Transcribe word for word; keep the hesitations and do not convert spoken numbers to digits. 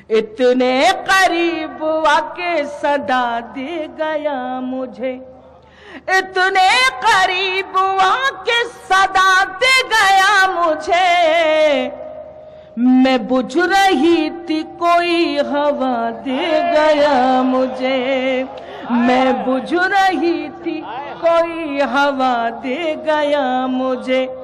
इतने करीब आके सदा दे गया मुझे, इतने करीब आके सदा दे गया मुझे। मैं बुझ रही थी कोई हवा दे गया मुझे, मैं बुझ रही थी कोई हवा दे गया मुझे।